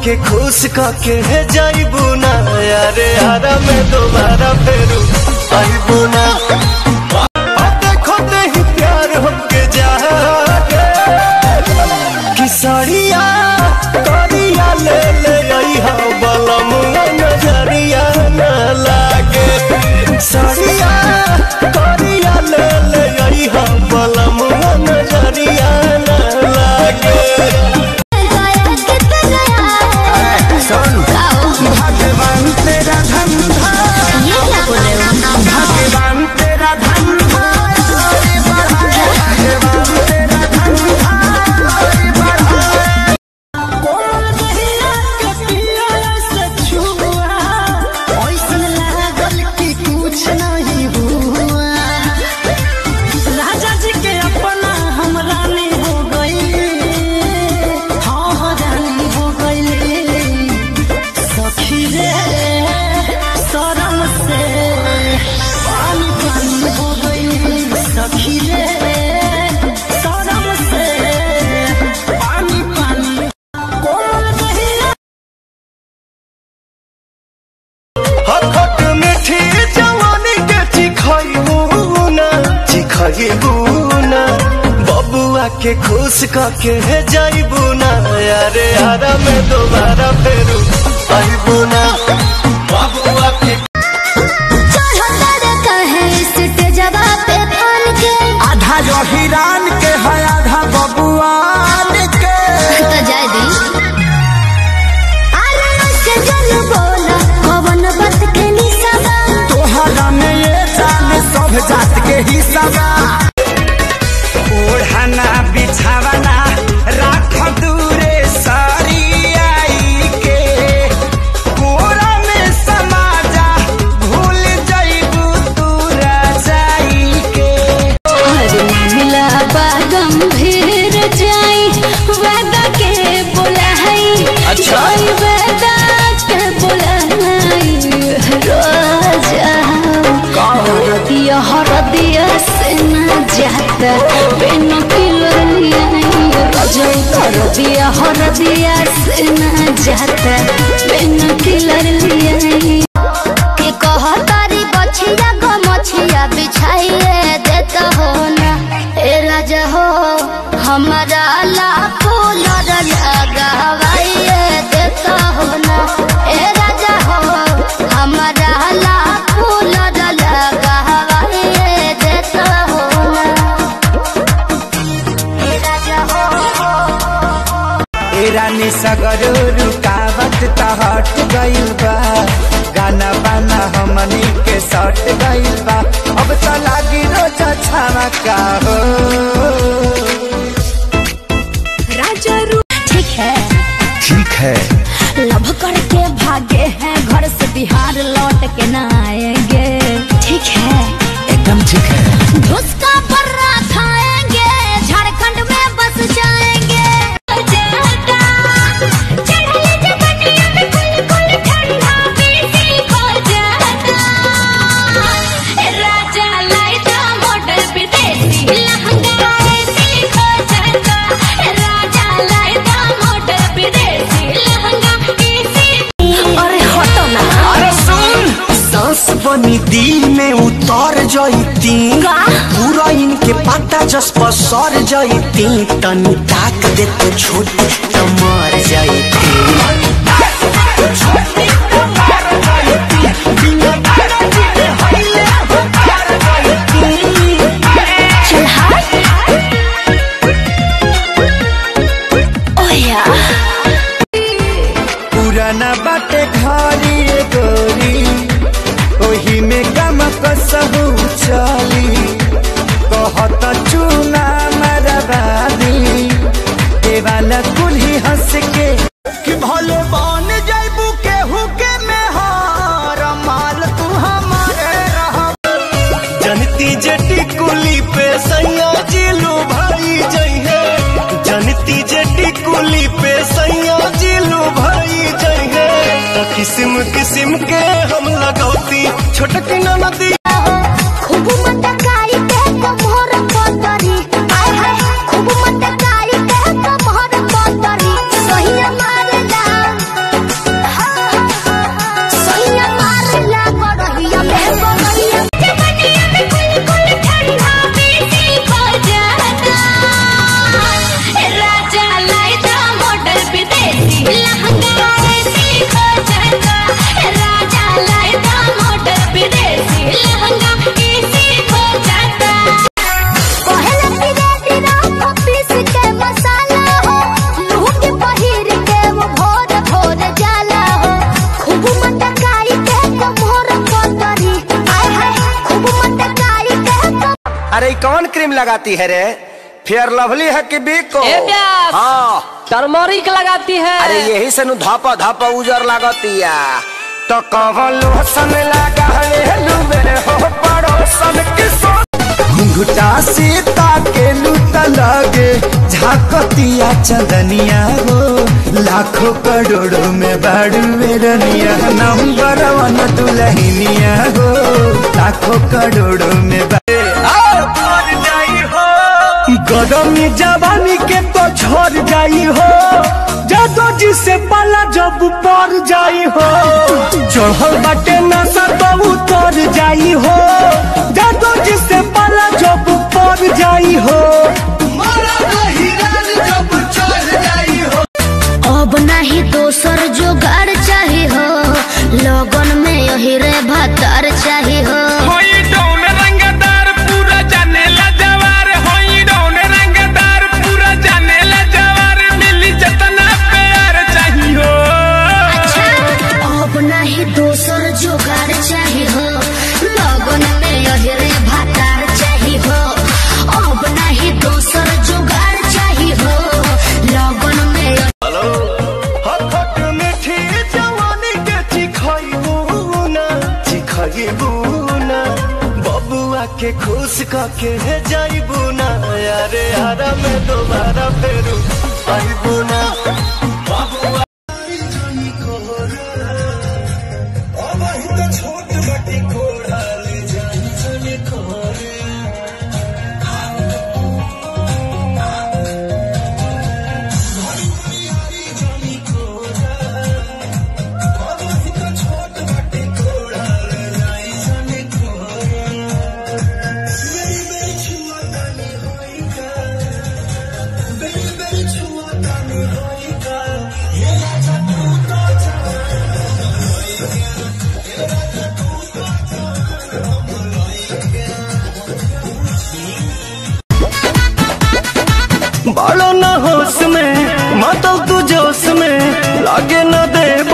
के खुश करके जाइबू ना यारे यारा में दोबारा फेरू आइबू ना। देखो ही प्यार हमके जागे किसरिया करिया ले ले आइहा बलम नजरिया न लागे। सरिया करिया ले ले आइहा बलम नजरिया न लागे। भगवान तेरा धंधा, ये क्या बोल रहे हो? भगवान तेरा धंधा भगवान तेरा धंधा कुछ नहीं हुआ। राजा जी के अपना हम रानी हो गई, हाँ रानी हो गई। सखी रे शरम से पानी पानी हो गई। सखी रे शरम से पानी पानी। कोमल दहिया हखट मीठी जवानी के चिखइबू ना बबुआ के खुश करके जाइबू ना यारे यारा में दोबारा फेरू आइबू ना। बबुआ के आधा जो हिरान के है आधा बबुआन के तो जाय दी। तोहरा में ये जान सब जात के हिस्सा बा। ओढ़ना बिछावना राख दूरे सारी आई के कोरा में समाजा भूल जाइबू तू राजाई के। मिला गंभीर जाई वेदा के बुलाई। अच्छा वेदा के बुलाई रोजा हरदिया से न जाता बिन किलरिया रोजा हरदिया हरदिया से न जाता बिन किलरिया। के कहतारी बछिया गो मछिया बिछाइए देता हो ना ए राजा हो हमारा लाखों लगावाइए देता हो ना ए राजा हो हमारा लाखों लगावाइए देता हो ना ए राजा हो। ए रानी सगरो रुकावट त हट गइल बा गाना बाना हमनी के सट गइल बा अब त लागी रोजा छावा का हो। राजा ठीक है ठीक है लव करके भागे हैं घर से बिहार लौट के ना आएंगे। ठीक है एकदम ठीक है। धुसका पर्रा खाएंगे झारखंड में बस जाएंगे। राजा लाइदा मॉडल विदेशी लहंगा राजा लाइदा मॉडल विदेशी लहंगा। अरे हटो ना। अरे सुन सांस बनी दिल में उतर जईती पूरा इनके पता जस पर सर जईती तनी ताक दे तो छोटी तो मर जईती। पुराना बाटे घरी गोरी ओही में गम कसहू चली कहत चूना मरबादी देवाला कुल्ही हंस के कि भले बन जाइबू केहू के मेहर माल तू हमारे रह। जनती जेटी कुली पे सैया जिलू भाई जइहे जनती जेटी कुली पे सैया जिलू भाई जइहे। किस्म किस्म के हम लगौती छोटकी नदी खूब मटकाई के कमर पतरी आय हाय खूब मटकाई के कमर पतरी सही मारला अरे कौन क्रीम लगाती है रे? फेयर लवली है कि बिको? हाँ टर्मरिक लगाती है। अरे यही से धापा धापा उजर लागती है। तो कौन लोशन लगा हो पड़ोसन के घुंघटा सीता के लूट लगे झाकतिया चंदनिया हो लाखों करोड़ों में बाड़ू रनिया नंबर 1 दुल्हनिया हो लाखों करोड़ों में गरमी जवानी के तो छोड़ जाई हो जादो जी से पाला जब पर जाई हो चढ़ल बाटे नशा तो उतर जाई हो जादो जी से पाला जब पर जाई हो अब नहीं दोसर जोगाड़ चाही हो लगन में यही रे भतार चाही हो। दोसर जुगाड़ चाही हो लगन में यही रे भतार चाही हो। अब नहीं दोसर जुगाड़ चाही हो लगन में। हेलो हट मीठी जवानी के चिखइबू ना बबुआ के खुश करके जाइबू ना यारे यारा में दोबारा फेरू आइबू ना बबुआ छोट बटी कोड़ा ले जाने खोरे छोट बटी कोड़ा ले जाने खोरे मेरी छुआ तानी होई का मेरी छुआ तानी होई का ये राजा तू बालो न होश में मातल तू जोश में लागे न दे